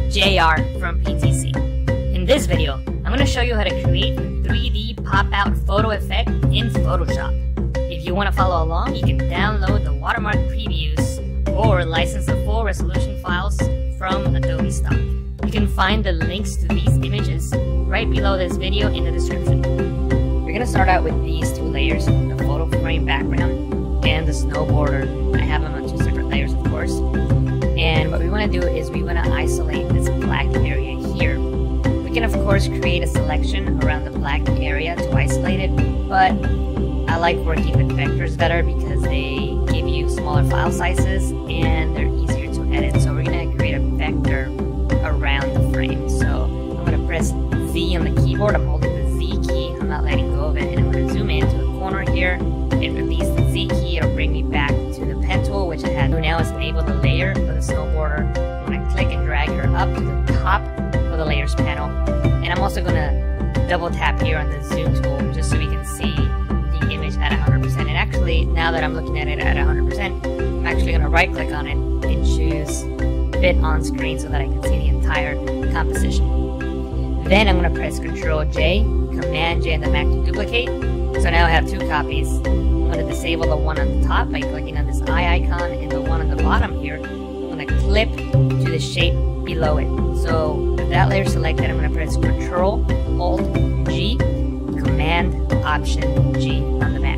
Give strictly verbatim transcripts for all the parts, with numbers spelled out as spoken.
J R from P T C. In this video, I'm going to show you how to create a three D pop-out photo effect in Photoshop. If you want to follow along, you can download the watermark previews or license the full resolution files from Adobe Stock. You can find the links to these images right below this video in the description. We're going to start out with these two layers, the photo frame background and the snow border. I have them on two separate layers, of course. And what we want to do is we want to isolate this black area here. We can of course create a selection around the black area to isolate it, but I like working with vectors better because they give you smaller file sizes and they're easier to edit. So we're going to create a vector around the frame. So I'm going to press Z on the keyboard. I'm holding the Z key. I'm not letting go of it. And I'm going to zoom in to the corner here and release the Z key. It'll bring me back to the pen tool, which I had. Now is enable the layer for the snow border. I'm going to click and drag her up to the top of the layers panel. And I'm also going to double tap here on the zoom tool just so we can see the image at one hundred percent. And actually, now that I'm looking at it at one hundred percent, I'm actually going to right click on it and choose fit on screen so that I can see the entire composition. Then I'm going to press control J, command J on the Mac to duplicate. So now I have two copies. I'm going to disable the one on the top by clicking on this eye icon, and the one on the bottom here, I'm going to clip to the shape below it. So with that layer selected, I'm going to press control alt G, command option G on the Mac.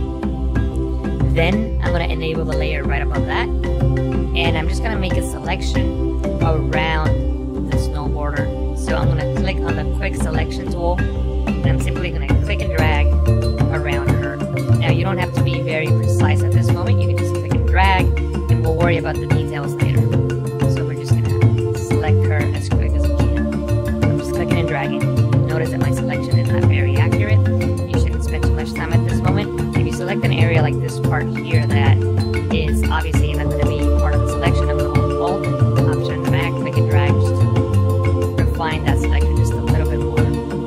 Then I'm going to enable the layer right above that, and I'm just going to make a selection around the snow border. So I'm going to click on the quick selection tool, and I'm simply going to click and drag around her. Now you don't have to be very precise at this moment. You can just click and drag, and we'll worry about the details later. So we're just going to select her as quick as we can. I'm just clicking and dragging. Notice that my selection is not very accurate. You shouldn't spend too much time at this moment. If you select an area like this part here that is obviously not going to be part of the selection, I'm going to hold Alt, Option on the Mac, click and drag just to refine that selection just a little bit more.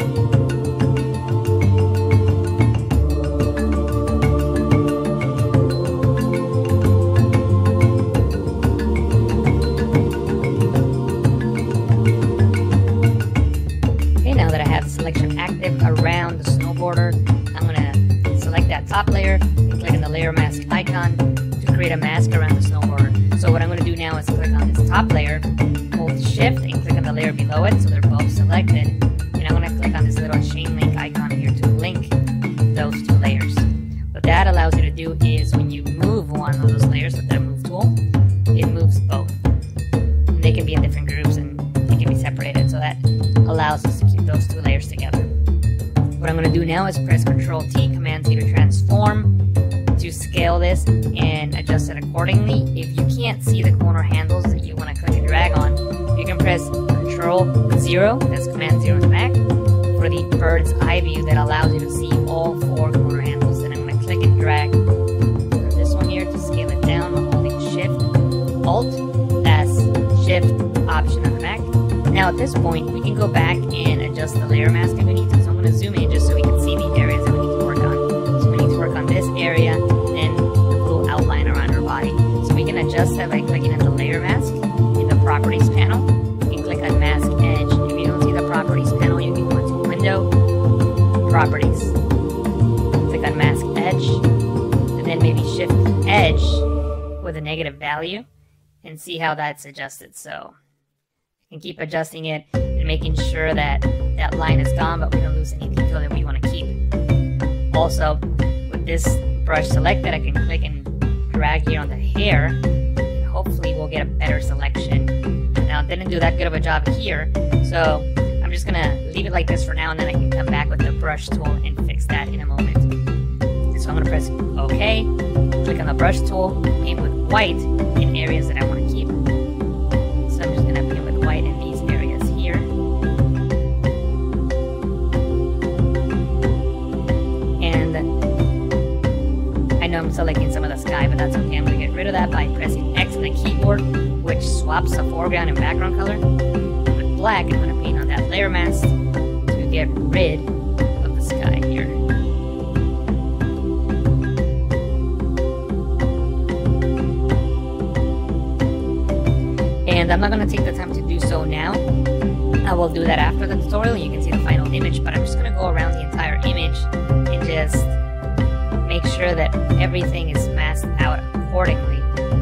Okay, now that I have the selection active around the snow border, I'm going to select that top layer and click on the layer mask icon to create a mask around the snow border. So what I'm going to do now is click on this top layer, hold shift and click on the layer below it so they're both selected. And I'm going to click on this little chain link icon here to link those two layers. What that allows you to do is when you move one of those layers with the move tool, it moves both. And they can be in different groups and they can be separated, so that allows us to keep those two layers together. What I'm going to do now is press control T, command T to transform, to scale this and adjust it accordingly. If you can't see the corner handles that you want to click and drag on, you can press control zero, that's command zero on the Mac, for the bird's eye view that allows you to see all four corner handles. And I'm going to click and drag on this one here to scale it down while holding shift, alt, that's shift, option on the Mac. Now at this point, we can go back and adjust the layer mask if we need to. So I'm going to zoom in just so we can see the areas that we need to work on. So we need to work on this area and the blue outline around her body. So we can adjust that by clicking on the layer mask in the properties panel. You can click on mask edge. If you don't see the properties panel, you can go into window, properties, click on mask edge, and then maybe shift edge with a negative value and see how that's adjusted. So and keep adjusting it and making sure that that line is gone, but we don't lose any detail that we want to keep. Also, with this brush selected, I can click and drag here on the hair, and hopefully we'll get a better selection. Now, it didn't do that good of a job here, so I'm just going to leave it like this for now, and then I can come back with the brush tool and fix that in a moment. So I'm going to press OK, click on the brush tool, paint with white in areas that I want to keep. So I'm just going to paint with white in these areas here. And I know I'm selecting some of the sky, but that's okay. I'm going to get rid of that by pressing X on the keyboard, which swaps the foreground and background color. With black, I'm going to paint on that layer mask to get rid of the sky here. And I'm not going to take the time to do so now. I will do that after the tutorial and you can see the final image, but I'm just going to go around the entire image and just make sure that everything is masked out accordingly.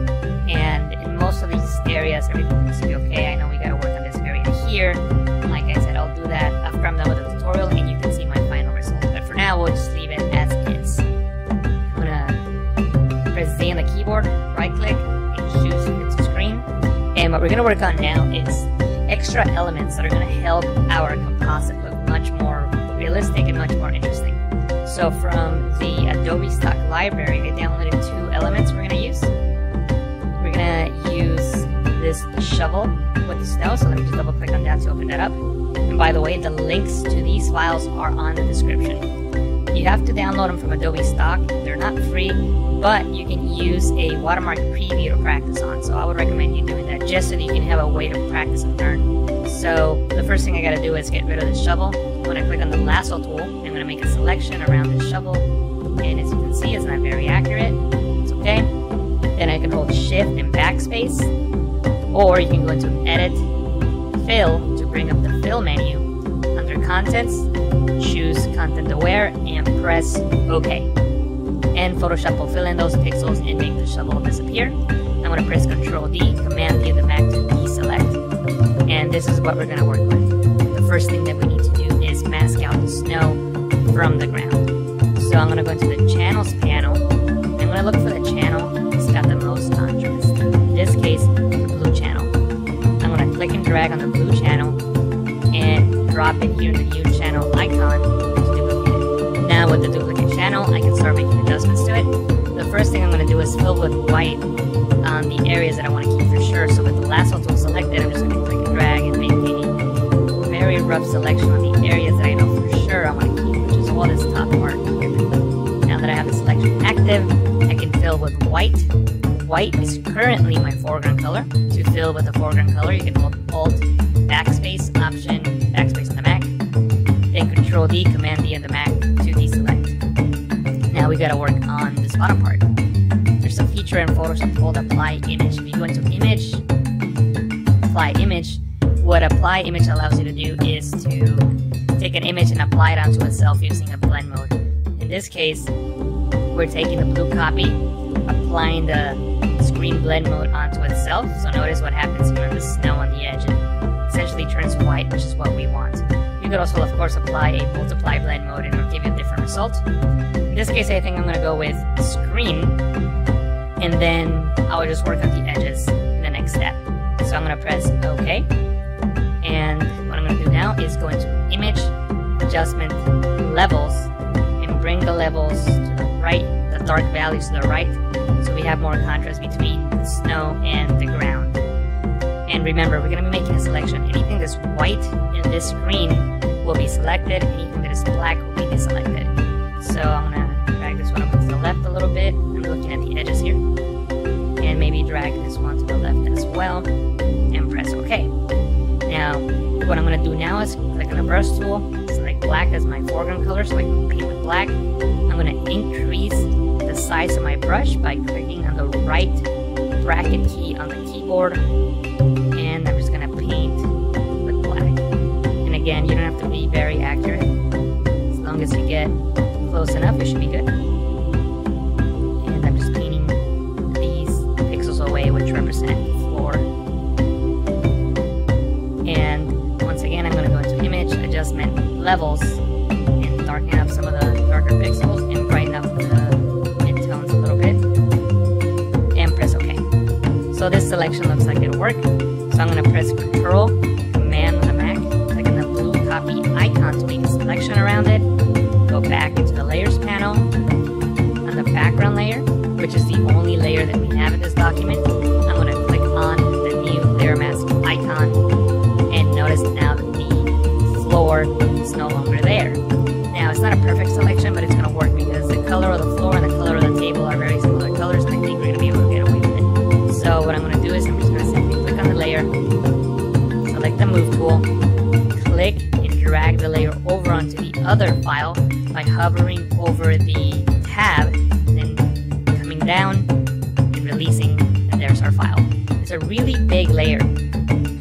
And in most of these areas, everything needs to be okay. I know we got to work on this area here. Like I said, I'll do that after I'm done with the tutorial and you can see my final result. But for now, we'll just leave it as is. I'm going to press Z on the keyboard, right click, and choose fit to screen. And what we're going to work on now is extra elements that are going to help our composite look much more realistic and much more interesting. So from the Adobe stock library, I downloaded two elements we're going to use. We're going to use this shovel with the snow, so let me just double click on that to open that up. And by the way, the links to these files are on the description. You have to download them from Adobe stock. They're not free, but you can use a watermark preview to practice on. So I would recommend you doing that just so that you can have a way to practice and learn. So the first thing I got to do is get rid of the shovel. When I click on the lasso tool, I'm going to make a selection around the shovel. And as you can see, it's not very accurate. It's okay. Then I can hold Shift and Backspace. Or you can go into Edit, Fill to bring up the Fill menu. Under Contents, choose Content Aware and press OK. And Photoshop will fill in those pixels and make the shovel disappear. I'm going to press Control D, Command D on the Mac to deselect. And this is what we're going to work with. The first thing that we need to do is mask out the snow from the ground. So I'm going to go into the Channels panel. I'm going to look for the channel that's got the most contrast. In this case, the blue channel. I'm going to click and drag on the blue channel and drop it here in the new channel icon to duplicate it. Now with the duplicate channel, I can start making adjustments to it. The first thing I'm going to do is fill with white on the areas that I want to keep for sure. So with the lasso tool selected, I'm just going to click and drag and make a very rough selection on the areas that I know for sure I want to keep, which is all this top part here. Now that I have the selection active, I can fill with white. White is currently my foreground color. To fill with the foreground color, you can hold Alt, Backspace, Option, Backspace on the Mac, then Control D, Command D on the Mac to deselect. Now we gotta work on this bottom part. There's a feature in Photoshop called Apply Image. If you go into Image, Apply Image, what Apply Image allows you to do is to take an image and apply it onto itself using a blend mode. In this case, we're taking the blue copy, applying the screen blend mode onto itself. So notice what happens here on the snow on the edge. It essentially turns white, which is what we want. You could also, of course, apply a multiply blend mode and it'll give you a different result. In this case, I think I'm going to go with screen, and then I'll just work on the edges in the next step. So I'm going to press OK. And what I'm going to do now is go into Image, Adjustment, Levels, and bring the levels to the right, the dark values to the right, so we have more contrast between the snow and the ground. And remember, we're going to be making a selection. Anything that's white in this screen will be selected, anything that is black will be deselected. So I'm going to drag this one up to the left a little bit. I'm looking at the edges here. And maybe drag this one to the left as well, and press OK. Now, what I'm going to do now is click on the brush tool, select black as my foreground color so I can paint with black. I'm going to increase the size of my brush by clicking on the right bracket key on the keyboard, and I'm just going to paint with black. And again, you don't have to be very accurate. As long as you get close enough, it should be good. And I'm just painting these pixels away, which represent the floor. And once again, I'm going to go into Image, Adjustment, Levels, and darken up some of the darker pixels and brighten up the midtones a little bit. And press OK. So this selection looks like it'll work. So I'm going to press Control, Command on the Mac, click on the blue copy icon to make a selection around it. Go back into the Layers panel. On the background layer, which is the only layer that we have in this document, I'm going to click on the new layer mask icon. And notice now that the floor is no longer there. Now, it's not a perfect selection, but it's going to work because the color of the floor and the color of the table are very similar colors, and I think we're going to be able to get away with it. So what I'm going to do is I'm just going to simply click on the layer, select the Move tool, click and drag the layer over onto the other file by hovering over the tab, then coming down and releasing, and there's our file. It's a really big layer.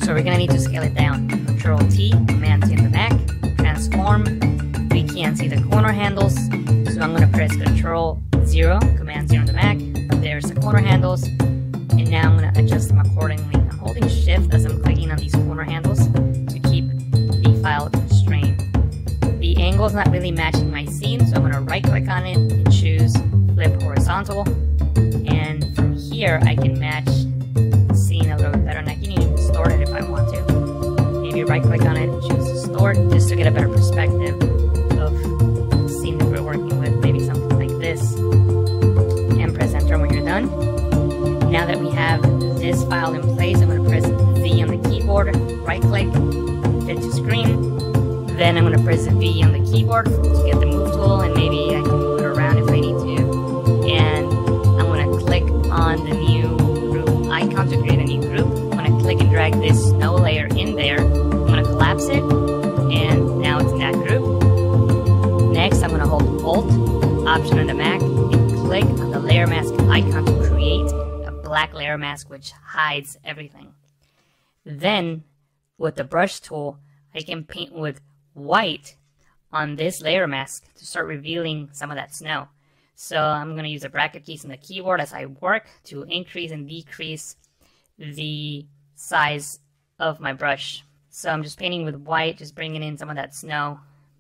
So we're gonna need to scale it down. Control T, Command T on the Mac, transform. We can't see the corner handles, so I'm gonna press Control zero, Command zero on the Mac. There's the corner handles, and now I'm gonna adjust them accordingly. I'm holding Shift as I'm clicking on these corner handles to keep the file constrained. The angle's not really matching my scene, so I'm gonna right click on it and choose Flip Horizontal. And from here, I can match the scene a little bit better, and I can even distort it if I want to. Maybe right click on it and choose Distort, just to get a better perspective of the scene that we're working with. Maybe something like this. And press Enter when you're done. Now that we have this file in place, I'm going to press V on the keyboard, right click, fit to screen. Then I'm going to press V on the keyboard to get the move tool, and maybe I can move it around if I need to. And I'm going to click on the new group icon to create a new group. I'm going to click and drag this snow layer in there. I'm going to collapse it, and now it's in that group. Next, I'm going to hold Alt, Option on the Mac, and click on the layer mask icon to create a black layer mask which hides everything. Then, with the brush tool, I can paint with white on this layer mask to start revealing some of that snow. So I'm going to use the bracket keys on the keyboard as I work to increase and decrease the size of my brush. So I'm just painting with white, just bringing in some of that snow.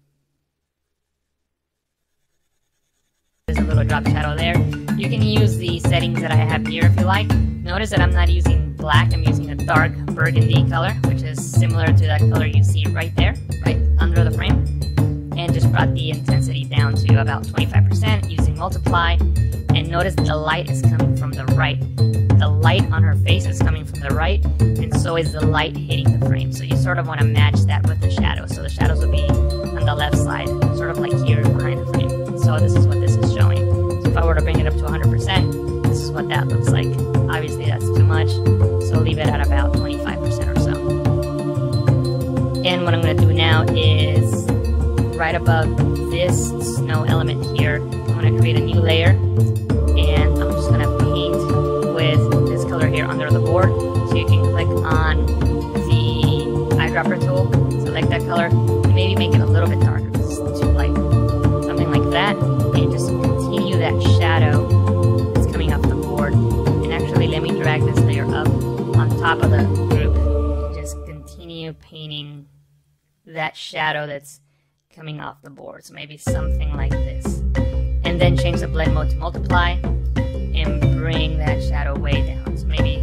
There's a little drop shadow there. You can use the settings that I have here if you like. Notice that I'm not using black, I'm using a dark burgundy color, which is similar to that color you see right there, right under the frame. And just brought the intensity down to about twenty-five percent using multiply. And notice the light is coming from the right. The light on her face is coming from the right, and so is the light hitting the frame. So you sort of want to match that with the shadows. So the shadows will be on the left side, sort of like here behind the frame. So this is what this is showing. So if I were to bring it up to one hundred percent, this is what that looks like. Obviously that's too much, so leave it at about twenty-five percent or so. And what I'm going to do now is, right above this snow element here, I'm going to create a new layer, and I'm just going to paint with this color here under the board. So you can click on the eyedropper tool, select that color, and maybe make it a little bit darker because it's too light. Something like that, and just continue that shadow that's coming off the board. And actually, let me drag this layer up on top of the group, and just continue painting that shadow that's coming off the board. So maybe something like this. And then change the blend mode to multiply and bring that shadow way down. So maybe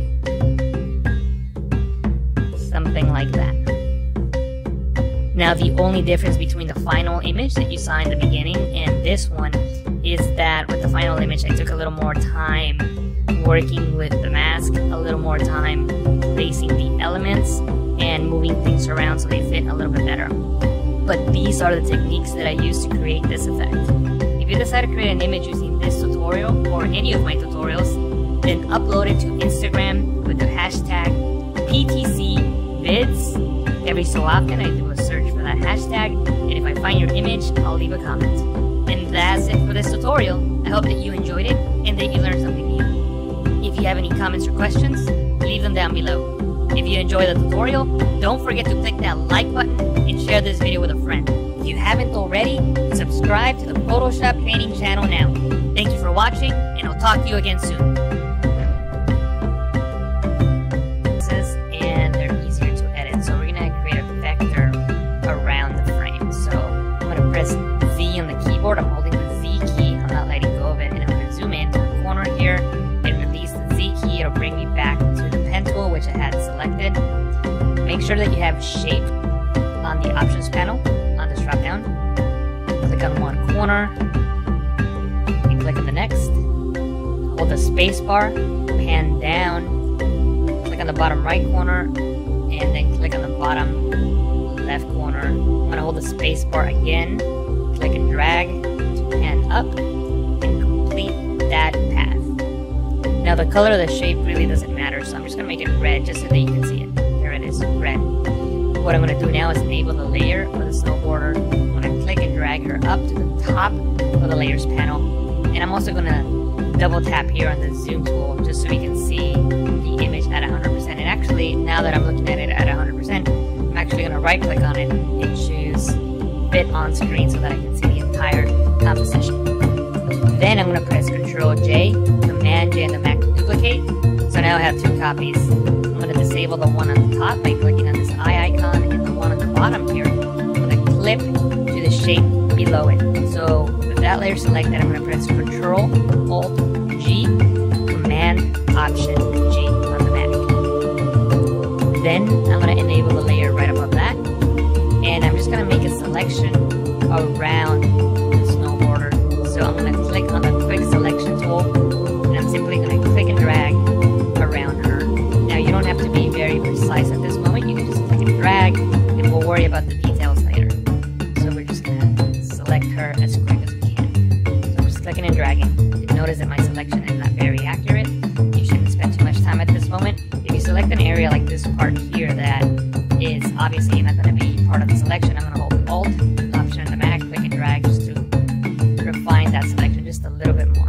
something like that. Now the only difference between the final image that you saw in the beginning and this one is that with the final image I took a little more time working with the mask, a little more time placing the elements and moving things around so they fit a little bit better. But these are the techniques that I use to create this effect. If you decide to create an image using this tutorial or any of my tutorials, then upload it to Instagram with the hashtag P T C vids. Every so often I do a search for that hashtag, and if I find your image, I'll leave a comment. And that's it for this tutorial. I hope that you enjoyed it and that you learned something new. If you have any comments or questions, leave them down below. If you enjoyed the tutorial, don't forget to click that like button and share this video with a friend. If you haven't already, subscribe to the Photoshop training channel now. Thank you for watching, and I'll talk to you again soon. And they're easier to edit, so we're going to create a vector around the frame. So I'm going to press V on the keyboard. I'm holding the Z key. I'm not letting go of it, and I'm going to zoom in to the corner here and release the Z key. It'll bring me back to the pen tool, which I had selected. Make sure that you have shape on the options panel on this drop down. Click on one corner and click on the next. Hold the space bar, pan down, click on the bottom right corner, and then click on the bottom left corner. I'm going to hold the space bar again, click and drag to pan up, and complete that path. Now the color of the shape really doesn't matter, so I'm just going to make it red just so that you can see it. There it is, red. What I'm going to do now is enable the layer for the snowboarder. I'm going to click and drag her up to the top of the layers panel. And I'm also going to double tap here on the zoom tool just so we can see the image at one hundred percent. And actually, now that I'm looking at it at one hundred percent, I'm actually going to right click on it and choose fit on screen so that I can see the entire composition. Then I'm going to press control J, command J on the Mac to duplicate. So now I have two copies. I'm going to disable the one on the top by clicking on this eye icon, and the one on the bottom here, I'm going to clip to the shape below it. So with that layer selected, I'm going to press control alt G, command option G on the Mac. Then I'm going to enable the layer right above that, and I'm just going to make a selection around the snow border. So I'm going to click on the quick selection tool, and I'm simply going to click and drag around her. Now you don't have to be very precise at this moment, you can just click and drag, and we'll worry about the details later. So we're just going to select her as quick as we can. So I'm just clicking and dragging. And notice that my selection is not very accurate. You shouldn't spend too much time at this moment. If you select an area like this part here that is obviously not going to be part of the selection, I'm going to hold Alt, Option on the Mac, click and drag just to refine that selection just a little bit more.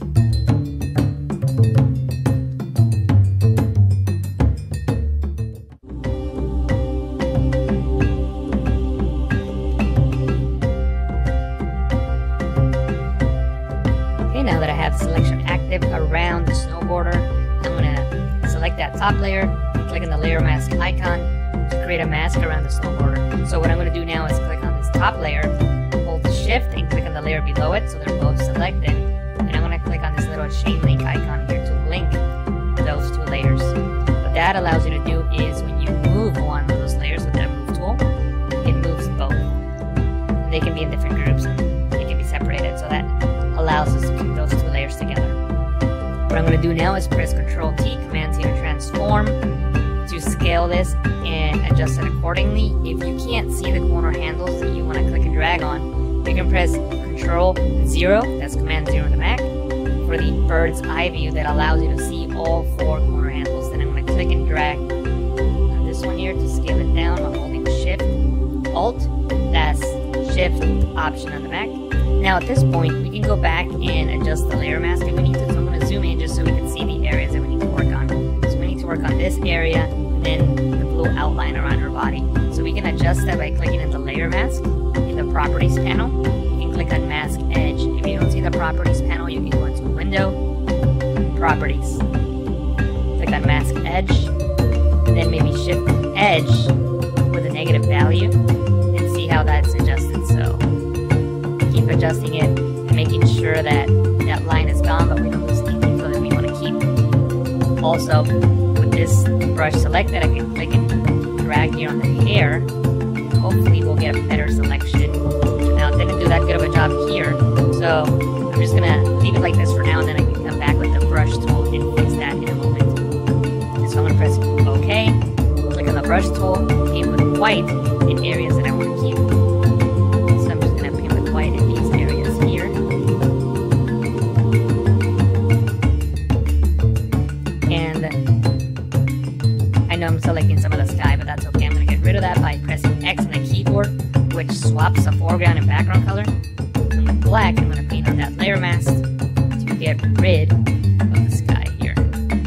Okay, now that I have selection active around the snow border, I'm going to select that top layer and click on the layer mask icon to create a mask around the snow border. So what I'm going to do now is click on this top layer, hold shift and click on the layer below it so they're both selected, and I'm going to click on this little chain link icon here to link those two layers. What that allows you to do is when you move one of those layers with that move tool, it moves both. And they can be in different groups and they can be separated, so that allows us to keep those two layers together. What I'm going to do now is press control T, command T to transform, to scale this and adjust it accordingly. If you can't see the corner handles that you want to click and drag on, you can press control zero, that's command zero on the Mac, for the bird's eye view that allows you to see all four corner handles. Then I'm going to click and drag on this one here to scale it down while holding shift alt, that's shift option on the Mac. Now at this point, we can go back and adjust the layer mask if we need to. So I'm going to zoom in just so we can see the areas that we need to work on. So we need to work on this area, and then the blue outline around her body. So we can adjust that by clicking on the layer mask in the properties panel. You can click on mask edge. If you don't see the properties panel, you can go into window, properties, click on mask edge, and then maybe shift edge with a negative value and see how that's adjusted. So keep adjusting it and making sure that that line is gone, but we don't lose the info that we want to keep. Also, with this brush selected, I can click and drag here on the hair, and hopefully we'll get a better selection. Now, it didn't do that good of a job here, so I'm just going to leave it like this for now, and then I can come back with the brush tool and fix that in a moment. So I'm going to press OK, click on the brush tool, paint with white in areas that I want to keep. So I'm just going to paint with white in these areas here. And I know I'm selecting some of the sky, but that's okay. I'm going to get rid of that by pressing X on the keyboard, which swaps the foreground and background color. And with black, I'm going to paint on that layer mask to get rid of the sky here.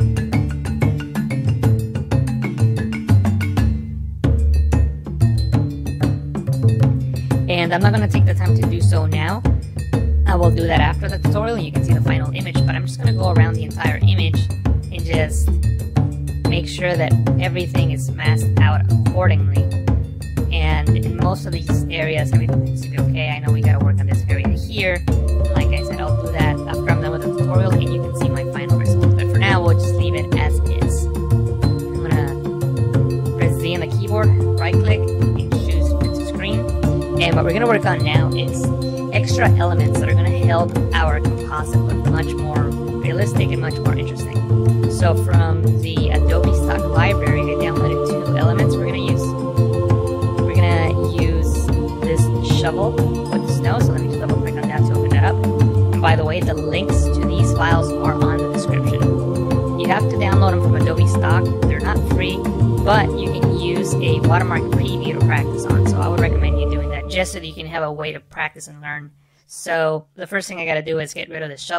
And I'm not going to take the time to do so now. I will do that after the tutorial and you can see the final image, but I'm just going to go around the entire image and just make sure that everything is masked out accordingly. And in most of these areas, everything seems to be okay. I know we gotta work on this area here. Like I said, I'll do that after I'm done with the tutorial and you can see my final result. But for now, we'll just leave it as is. I'm gonna press Z on the keyboard, right click, and choose fit to screen. And what we're gonna work on now is extra elements that are gonna help our composite look much more realistic and much more interesting. So from the Adobe stock library, I downloaded two elements we're gonna use. We're gonna use this shovel with snow, so let me just double click on that to open that up. And by the way, the links to these files are on the description. You have to download them from Adobe stock. They're not free, but you can use a watermark preview to practice on. So I would recommend you doing that just so that you can have a way to practice and learn. So the first thing I gotta do is get rid of this shovel.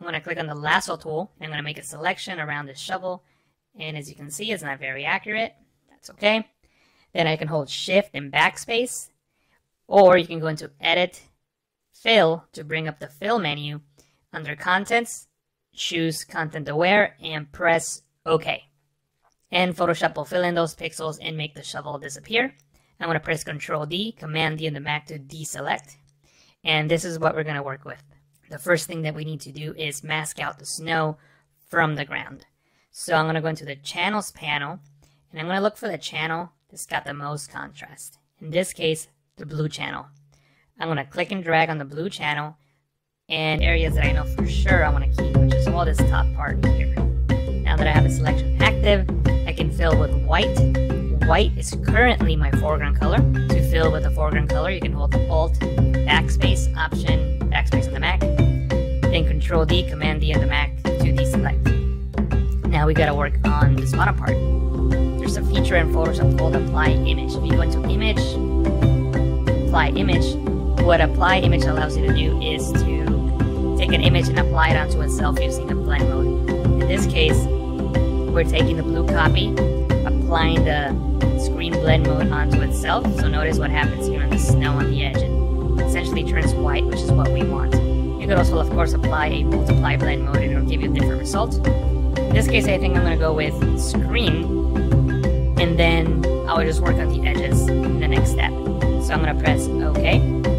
I'm going to click on the lasso tool, and I'm going to make a selection around this shovel, and as you can see, it's not very accurate. That's okay. Then I can hold Shift and Backspace, or you can go into Edit, Fill to bring up the Fill menu. Under Contents, choose Content Aware, and press OK. And Photoshop will fill in those pixels and make the shovel disappear. I'm going to press Control D, Command D on the Mac to deselect. And this is what we're going to work with. The first thing that we need to do is mask out the snow from the ground. So I'm going to go into the Channels panel, and I'm going to look for the channel that's got the most contrast. In this case, the blue channel. I'm going to click and drag on the blue channel, and areas that I know for sure I want to keep, which is all this top part here. Now that I have the selection active, I can fill with white. White is currently my foreground color. To fill with the foreground color, you can hold Alt, Backspace, Option, Backspace on the Mac, then Control D, Command D on the Mac to deselect. Now we gotta work on this bottom part. There's a feature in Photoshop called Apply Image. If you go into Image, Apply Image, what Apply Image allows you to do is to take an image and apply it onto itself using a blend mode. In this case, we're taking the blue copy, applying the screen blend mode onto itself. So notice what happens here on the snow on the edge. It essentially turns white, which is what we want. You could also, of course, apply a multiply blend mode and it'll give you a different result. In this case, I think I'm going to go with screen, and then I'll just work on the edges in the next step. So I'm going to press OK.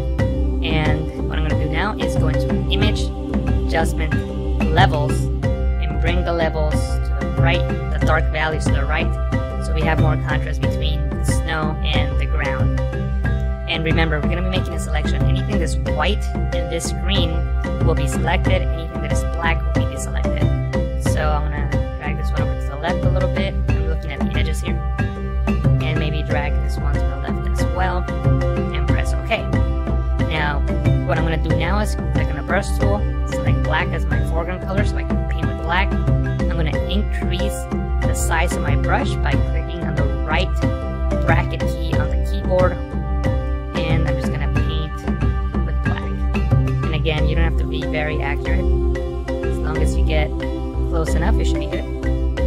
And what I'm going to do now is go into Image, Adjustment, Levels, and bring the levels to the right, the dark values to the right, so we have more contrast between the snow and the ground. And remember, we're going to be making a selection. Anything that's white in this screen will be selected. Anything that is black will be deselected. So I'm going to drag this one over to the left a little bit. I'm looking at the edges here. And maybe drag this one to the left as well. And press OK. Now, what I'm going to do now is click on the brush tool, select black as my foreground color so I can paint with black. I'm going to increase the size of my brush by clicking on the right bracket key on the keyboard, and I'm just going to paint with black. And again, you don't have to be very accurate. As long as you get close enough, it should be good.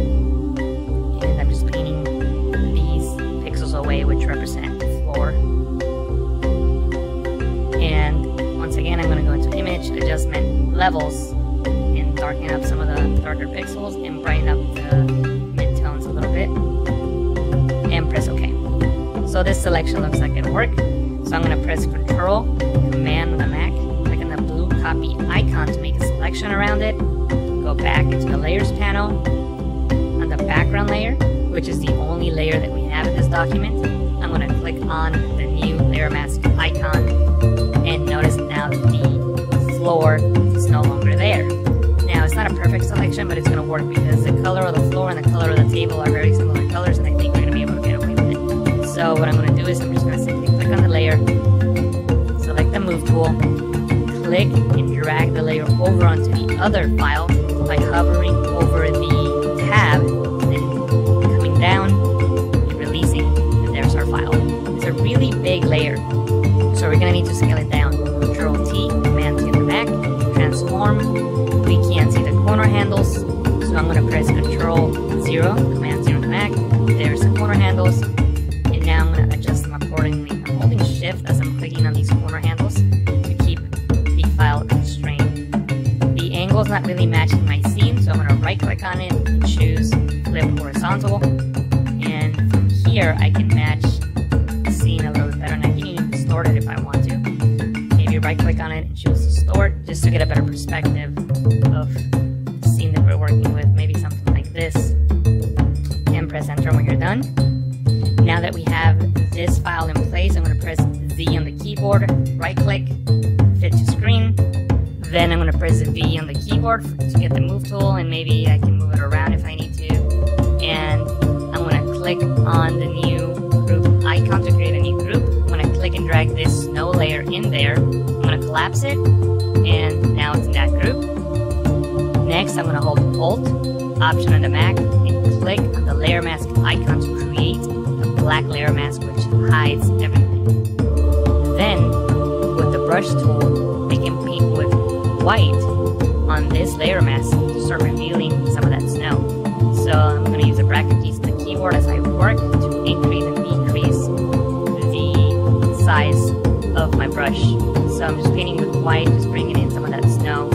And I'm just painting these pixels away, which represent the floor. And once again, I'm going to go into Image, Adjustment, Levels, and darken up some of the darker pixels and brighten up the midtones a little bit, and press OK. So this selection looks like it'll work. So I'm going to press Control, Command on the Mac, click on the blue copy icon to make a selection around it, go back into the Layers panel, on the background layer, which is the only layer that we have in this document. I'm going to click on the new layer mask icon, and notice now that the floor is no longer there. Now, it's not a perfect selection, but it's going to work because the color of the floor and the color of the table are very similar colors, and I think we're going to be able to get away with it. So what I'm going to do is I'm just going to simply click on the layer, select the Move tool, click and drag the layer over onto the other file by hovering over the tab, and coming down and releasing, and there's our file. It's a really big layer, so we're going to need to scale it down. Control T, Command T on the Mac, transform. We can't see the corner handles, so I'm going to press Control zero, Command zero on the Mac. There's the corner handles, and now I'm going to adjust them accordingly. I'm holding Shift as I'm clicking on these corner handles to keep the file constrained. The angle is not really matching my scene, so I'm going to right click on it and choose Flip Horizontal, and from here I can match the scene a little bit better, and I can even distort it if I want to. Maybe right click on it and choose Distort just to get a better perspective of the scene that we're working with, maybe something like this, and press Enter when you're done. Now that we have this file in place, I'm going to press Z on the keyboard, right click, Fit to Screen, then I'm going to press V on the keyboard to get the Move tool, and maybe I can move it around if I need to, and I'm going to click on the new group icon to create a new group. I'm going to click and drag this snow layer in there, I'm going to collapse it, and now it's in that group. Next, I'm going to hold Alt, Option on the Mac, and click on the layer mask icon to create a black layer mask which hides everything. Then, with the brush tool, I can paint with white on this layer mask to start revealing some of that snow. So I'm going to use the bracket keys on the keyboard as I work to increase and decrease the size of my brush. So I'm just painting with white, just bringing in some of that snow.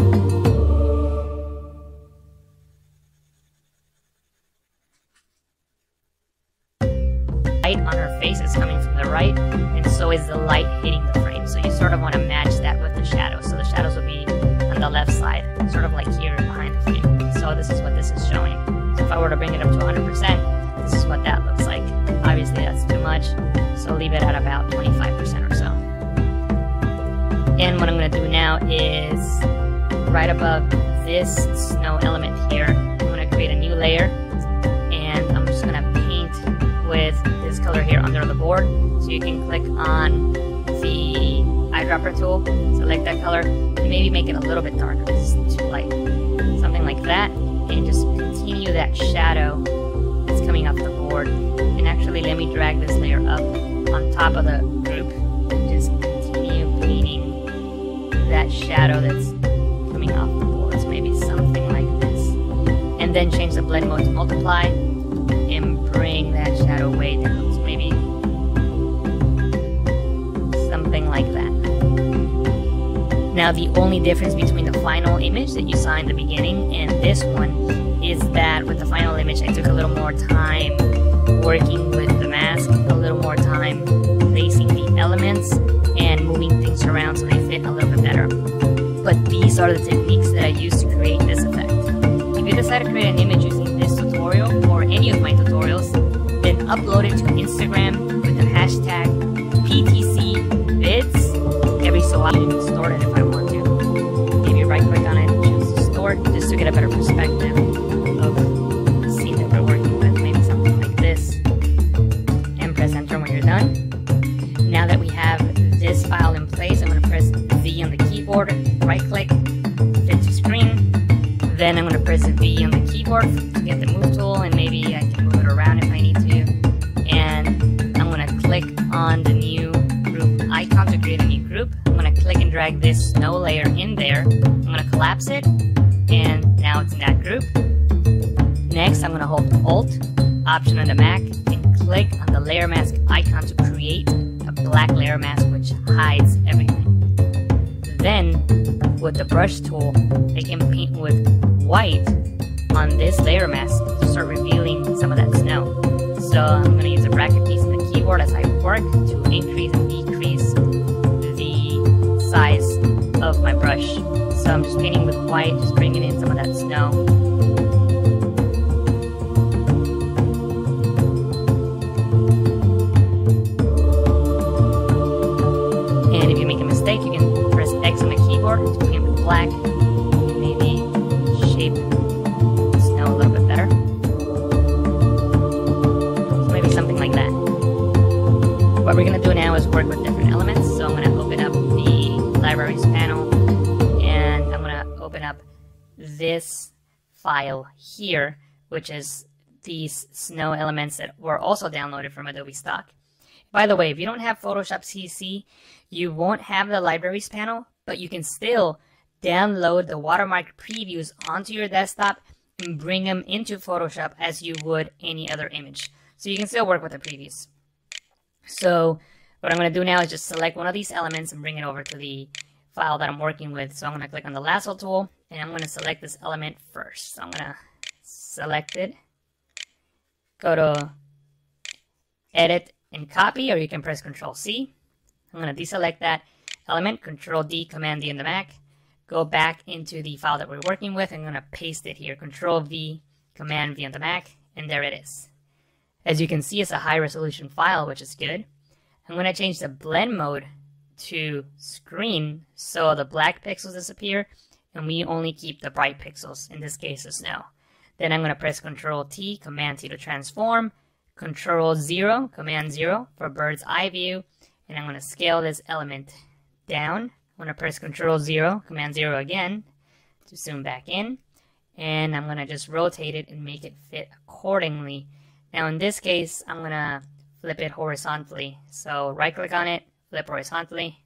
Light on her face is coming from the right, and so is the light hitting the frame. So you sort of want to match that with the shadows. So the shadows will be on the left side, sort of like here behind the frame. So this is what this is showing. So if I were to bring it up to one hundred percent, this is what that looks like. Obviously that's too much, so leave it at about twenty-five percent or so. And what I'm going to do now is, right above this snow element here, I'm going to create a new layer, and I'm just going to paint with this color here under the board. So you can click on the eyedropper tool, select that color, and maybe make it a little bit darker. This is too light. Something like that, and just continue that shadow that's coming off the board. And actually, let me drag this layer up on top of the group and just continue painting that shadow that's coming off the board. So maybe something like this. And then change the blend mode to multiply and bring that shadow way down. So maybe something like that. Now the only difference between the final image that you saw in the beginning and this one is that with the final image I took a little more time working with the mask, a little more time placing the elements and moving things around so they fit a little bit better. But these are the techniques that I use to create this effect. If you decide to create an image using this tutorial or any of my tutorials, then upload it to Instagram with the hashtag P T C vids. Every so often, you can store it if I want to. Maybe right click on it and choose to store it just to get a better perspective of the scene that we're working with. Maybe something like this. And press enter when you're done. Now that we have this file in place, I'm going to press V on the keyboard, right click, fit to screen. Then I'm going to press V on the keyboard to get the move tool, and maybe I can move it around if I need to. And I'm going to click on the new group icon to create a new group. I'm going to click and drag this snow layer in there. I'm going to collapse it, and now it's in that group. Next, I'm going to hold Alt, Option on the Mac, and click on the layer mask icon to create a black layer mask which hides everything. Then, with the brush tool, I can paint with white on this layer mask to start revealing some of that snow. So I'm going to use the bracket keys on the keyboard as I work to increase and decrease the size of my brush. So I'm just painting with white, just bringing in some of that snow. And if you make a mistake, you can press X on the keyboard to paint with black. Maybe shape the snow a little bit better. So maybe something like that. What we're going to do now is work with different elements. So I'm going to open up the libraries panel, and I'm going to open up this file here, which is these snow elements that were also downloaded from Adobe Stock. By the way, if you don't have Photoshop C C, you won't have the libraries panel, but you can still download the watermark previews onto your desktop and bring them into Photoshop as you would any other image. So you can still work with the previews. So what I'm going to do now is just select one of these elements and bring it over to the file that I'm working with. So I'm going to click on the lasso tool, and I'm going to select this element first. So I'm going to select it, go to Edit and Copy, or you can press Control C. I'm going to deselect that element, Control D, Command D on the Mac, go back into the file that we're working with, and I'm going to paste it here, Control V, Command V on the Mac, and there it is. As you can see, it's a high resolution file, which is good. I'm going to change the blend mode to screen so the black pixels disappear and we only keep the bright pixels, in this case the snow. Then I'm going to press Control T, Command T to transform, Control zero, Command zero for bird's eye view, and I'm going to scale this element down. I'm going to press Control zero, Command zero again to zoom back in, and I'm going to just rotate it and make it fit accordingly. Now in this case, I'm going to flip it horizontally. So right click on it, flip horizontally,